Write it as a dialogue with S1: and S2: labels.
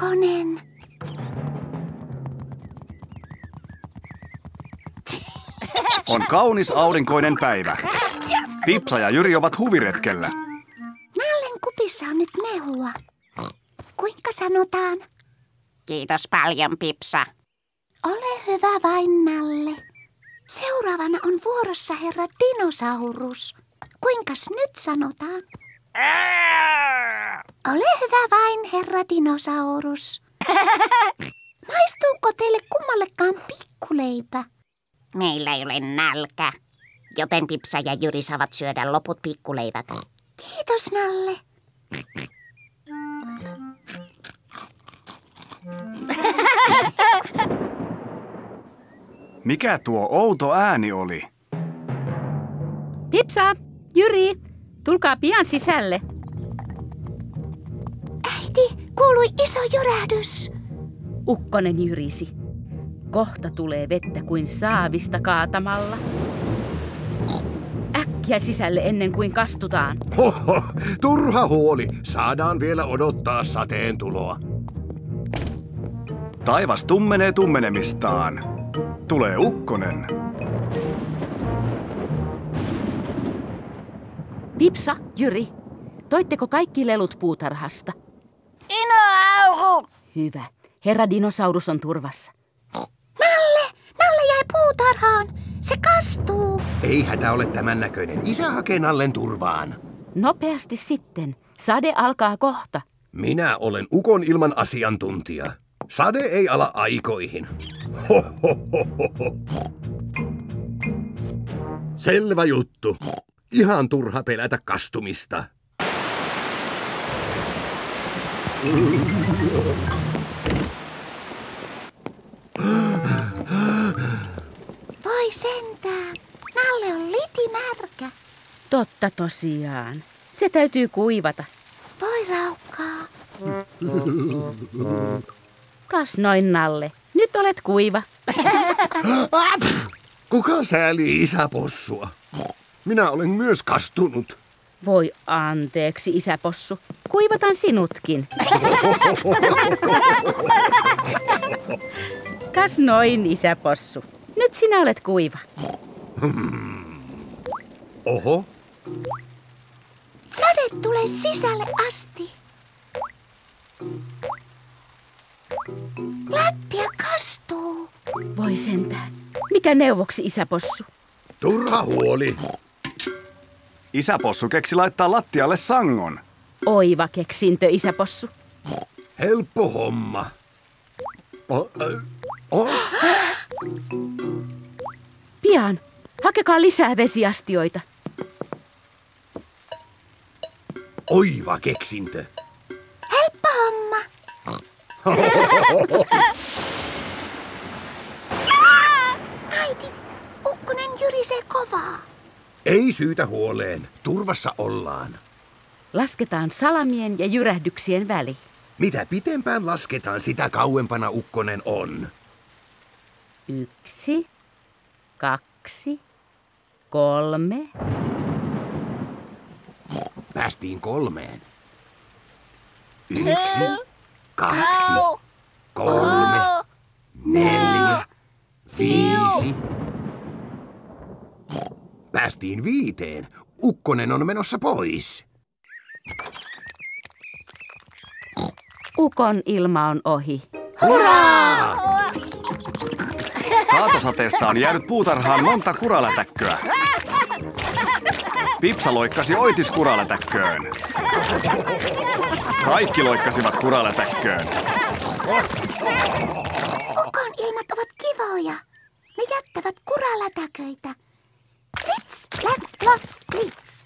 S1: ukkonen.
S2: On kaunis aurinkoinen päivä. Pipsa ja Jyri ovat huviretkellä.
S1: Nallen kupissa on nyt mehua. Kuinka sanotaan?
S3: Kiitos paljon, Pipsa.
S1: Ole hyvä vain, Nalle. Seuraavana on vuorossa herra Dinosaurus. Kuinkas nyt sanotaan? Ole hyvä vain, herra Dinosaurus. Maistuuko teille kummallekaan pikkuleipä?
S3: Meillä ei ole nälkä, joten Pipsa ja Jyri saavat syödä loput pikkuleivät.
S1: Kiitos, Nalle.
S2: Mikä tuo outo ääni oli?
S4: Pipsa, Jyri, tulkaa pian sisälle.
S1: Äiti, kuului iso jyrähdys.
S4: Ukkonen jyrisi. Kohta tulee vettä kuin saavista kaatamalla. Äkkiä sisälle ennen kuin kastutaan.
S5: Hoho, turha huoli. Saadaan vielä odottaa sateen tuloa.
S2: Taivas tummenee tummenemistaan. Tulee ukkonen.
S4: Pipsa, Jyri, toitteko kaikki lelut puutarhasta?
S3: Dinosaurus!
S4: Hyvä. Herra Dinosaurus on turvassa.
S1: Nalle jäi puutarhaan. Se kastuu.
S5: Ei hätä ole tämän näköinen. Isä hakee Nallen turvaan.
S4: Nopeasti sitten. Sade alkaa kohta.
S5: Minä olen ukon ilman asiantuntija. Sade ei ala aikoihin. Selvä juttu. Ihan turha pelätä kastumista.
S1: Voi sentään. Nalle on litimärkä.
S4: Totta tosiaan. Se täytyy kuivata.
S1: Voi raukkaa.
S4: Kas noin, Nalle. Nyt olet kuiva.
S5: Kuka säälii isäpossua? Minä olen myös kastunut.
S4: Voi anteeksi, isäpossu. Kuivataan sinutkin. Kas noin, isäpossu. Nyt sinä olet kuiva.
S5: Oho.
S1: Sade tulee sisälle asti. Lattia kastuu.
S4: Voi sentään. Mikä neuvoksi, isäpossu?
S5: Turha huoli.
S2: Isäpossu keksi laittaa lattialle sangon.
S4: Oiva keksintö, isäpossu.
S5: Helppo homma.
S4: Pian. Hakekaa lisää vesiastioita.
S5: Oiva keksintö.
S1: Helppo homma. Äiti, ukkonen jyrisee kovaa.
S5: Ei syytä huoleen. Turvassa ollaan.
S4: Lasketaan salamien ja jyrähdyksien väli.
S5: Mitä pitempään lasketaan, sitä kauempana ukkonen on.
S4: 1, 2, 3.
S5: Päästiin 3. 1, 2, 3, 4, 5. Päästiin 5. Ukkonen on menossa pois.
S4: Ukon ilma on ohi.
S5: Hurraa!
S2: Kaatosateesta on jäänyt puutarhaan monta kuralätäkköä. Pipsa loikkasi oitis kuralätäkköön. Kaikki loikkasivat kuralätäkköön.
S1: Ukon ilmat ovat kivoja. Ne jättävät kuralätäköitä. Blitz, läts, lots, blitz.